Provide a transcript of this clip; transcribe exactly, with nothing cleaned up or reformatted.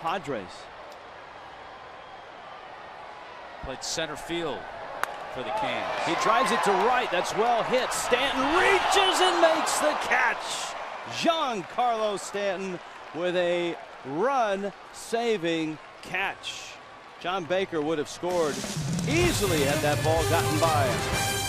Padres. Played center field for the Kings. He drives it to right. That's well hit. Stanton reaches and makes the catch. Giancarlo Stanton with a run-saving catch. John Baker would have scored easily had that ball gotten by him.